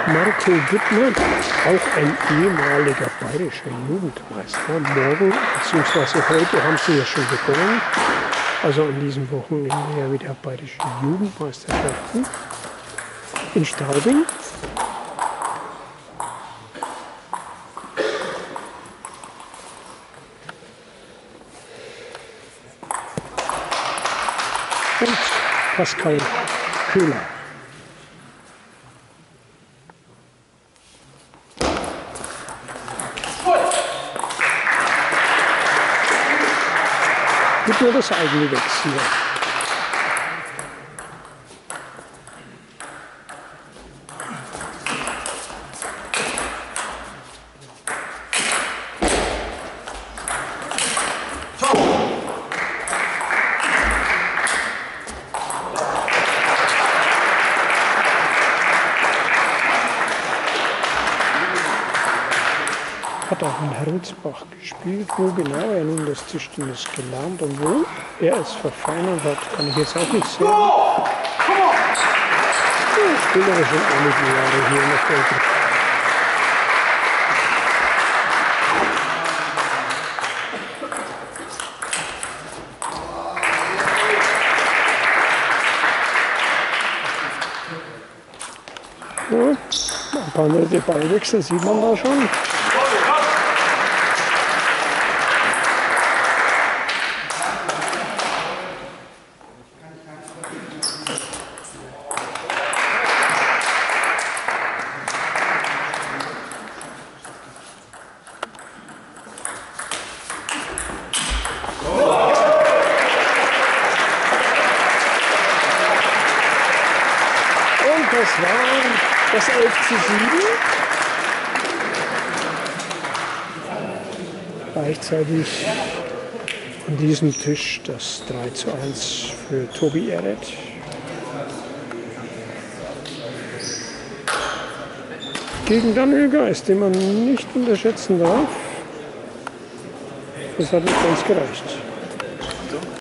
Marco Büttner, auch ein ehemaliger bayerischer Jugendmeister. Morgen bzw. heute haben sie ja schon begonnen. Also an diesem Wochenende ja wieder bayerische Jugendmeisterschaften in Straubing. Und Pascal Köhler. Gibt nur das eigene Wechsel. Hat auch in Herzbach gespielt. Wo genau er nun das Tischtennis gelernt und wo er es verfeinert hat, kann ich jetzt auch nicht sagen. Ich spiele aber schon einige Jahre hier in der Folge. Ja, ein paar nette Ballwechsel sieht man da schon. Das war das 11:7. Gleichzeitig an diesem Tisch das 3:1 für Tobi Ehret. Gegen Daniel Geist, den man nicht unterschätzen darf. Das hat nicht ganz gereicht.